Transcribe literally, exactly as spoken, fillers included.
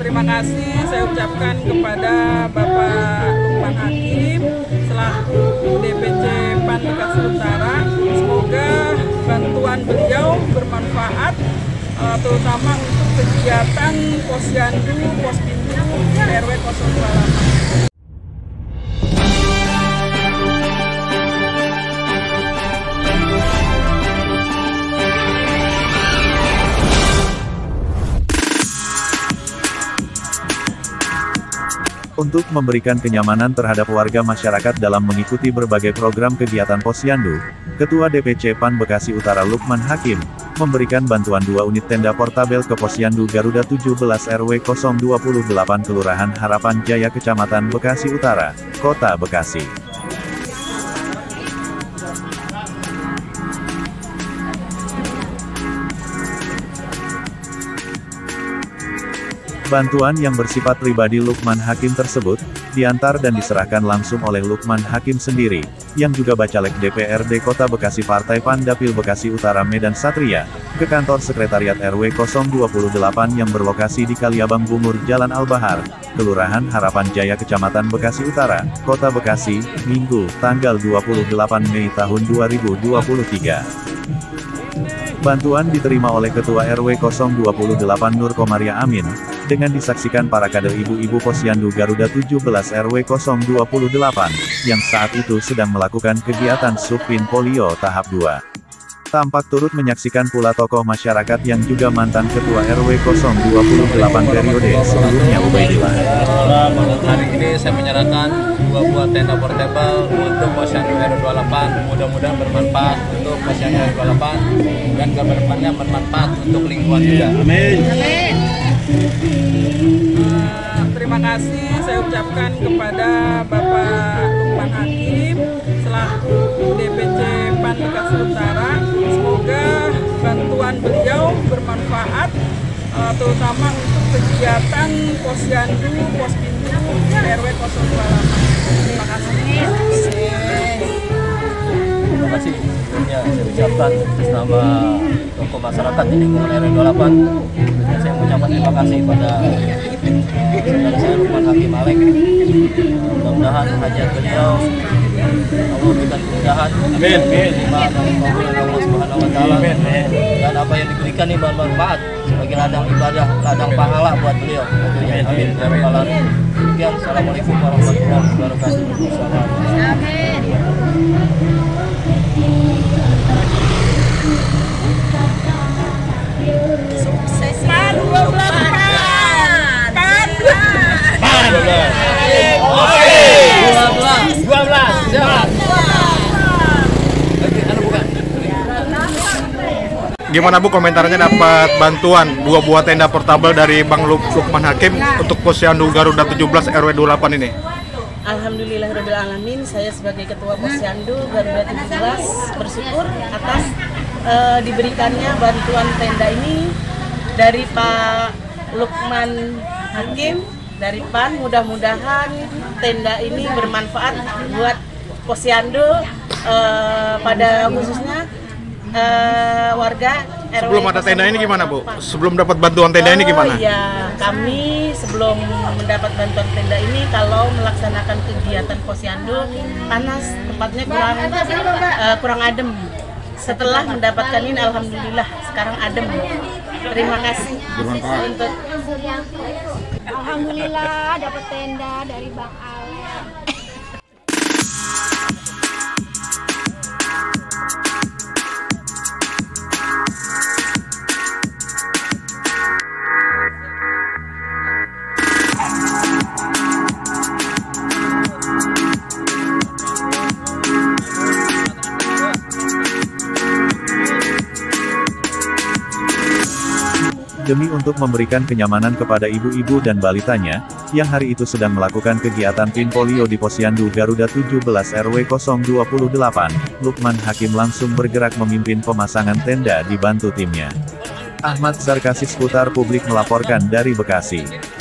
terima kasih saya ucapkan kepada Bapak Lukman Hakim selaku D P C P A N Bekasi Utara. Semoga bantuan beliau bermanfaat uh, terutama untuk kegiatan Posyandu Pospindu R W nol dua delapan. Untuk memberikan kenyamanan terhadap warga masyarakat dalam mengikuti berbagai program kegiatan Posyandu, Ketua D P C P A N Bekasi Utara Lukman Hakim, memberikan bantuan dua unit tenda portabel ke Posyandu Garuda tujuh belas R W nol dua delapan Kelurahan Harapan Jaya Kecamatan Bekasi Utara, Kota Bekasi. Bantuan yang bersifat pribadi Lukman Hakim tersebut, diantar dan diserahkan langsung oleh Lukman Hakim sendiri, yang juga Bacalek D P R D Kota Bekasi Partai P A N Dapil Bekasi Utara Medan Satria, ke kantor Sekretariat R W nol dua delapan yang berlokasi di Kaliabang Bungur Jalan Al-Bahar, Kelurahan Harapan Jaya Kecamatan Bekasi Utara, Kota Bekasi, Minggu, tanggal dua puluh delapan Mei tahun dua ribu dua puluh tiga. Bantuan diterima oleh Ketua R W nol dua delapan Nur Komaria Amin, dengan disaksikan para kader ibu-ibu Posyandu Garuda tujuh belas R W nol dua delapan, yang saat itu sedang melakukan kegiatan Subpin Polio tahap dua. Tampak turut menyaksikan pula tokoh masyarakat yang juga mantan Ketua R W nol dua delapan periode sebelumnya Ubaidillah. Hari ini saya menyerahkan dua buah tenda portable untuk Posyandu R W dua delapan. Mudah-mudahan bermanfaat untuk Posyandu R W dua delapan dan kedepannya bermanfaat untuk lingkungan juga. Amin. Amin. Uh, terima kasih saya ucapkan kepada Bapak Lukman Hakim selaku D P C P A N Bekasi Utara. Semoga bantuan beliau bermanfaat uh, terutama untuk kegiatan Posyandu Pospindu R W nol dua delapan. Terima kasih. Terima kasih sebelumnya saya ucapkan atas nama tokoh masyarakat di lingkungan R W dua delapan. Saya mengucapkan terima kasih pada saudara saya Lukman Hakim Alek. Mudah-mudahan hajat beliau Allah berikan kemudahan. Amin. Terima Allah Subhanahu wa taala. Dan apa yang diberikan ini bermanfaat sebagai ladang ibadah, ladang pahala buat beliau. Amin. Amin. Sekian, assalamualaikum warahmatullahi wabarakatuh. Amin. Sukses Pan dua belas Pan. Pan dua belas. Oke. dua belas. dua belas. Siap. Gimana Bu komentarnya dapat bantuan dua buah tenda portabel dari Bang Luk Lukman Hakim untuk Posyandu Garuda tujuh belas R W dua delapan ini? Alhamdulillahirabbil alamin, saya sebagai Ketua Posyandu Garuda tujuh belas bersyukur atas uh, diberikannya bantuan tenda ini dari Pak Lukman Hakim dari P A N. Mudah-mudahan tenda ini bermanfaat buat Posyandu uh, pada khususnya Uh, warga R W. Sebelum ada tenda ini gimana Bu? Sebelum dapat bantuan tenda oh, ini gimana? Ya, kami sebelum mendapat bantuan tenda ini kalau melaksanakan kegiatan Posyandu panas, tempatnya kurang uh, kurang adem. Setelah mendapatkan ini alhamdulillah sekarang adem. Terima kasih untuk alhamdulillah dapat tenda dari Bang Ale. Demi untuk memberikan kenyamanan kepada ibu-ibu dan balitanya, yang hari itu sedang melakukan kegiatan Pin Polio di Posyandu Garuda tujuh belas R W nol dua delapan, Lukman Hakim langsung bergerak memimpin pemasangan tenda dibantu timnya. Ahmad Zarkasi, Seputar Publik melaporkan dari Bekasi.